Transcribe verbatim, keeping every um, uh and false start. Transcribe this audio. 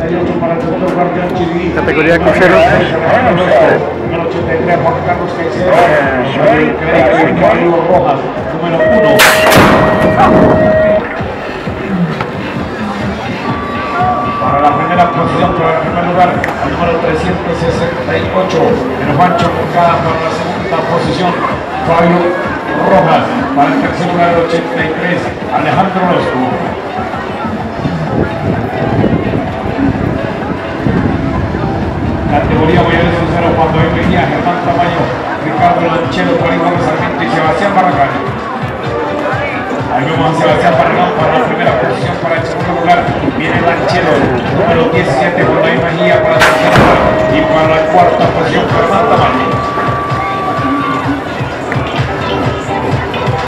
y ocho para el segundo lugar, John Chiriquí. Categoría crucero. Número ochenta y tres, Juan Carlos Caicedo. Número Rojas, número uno. Para la primera posición, para el primer lugar, el número trescientos sesenta y ocho, el Juancho Moncada. Para la segunda posición, Fabio Rojas. Para el tercer lugar, el ochenta y tres, Alejandro Orozco. Categoría mayores crucero, cuando hay Mejía, Germán Tamayo, Ricardo Lanchero, Juan Gómez Sarmiento y Sebastián Barragán. Ahí vemos a Sebastián Barragán para la primera posición. Para el segundo lugar viene Lanchero, número diecisiete, cuando hay Mejía para el tercer lugar, y para la cuarta posición Germán Tamayo.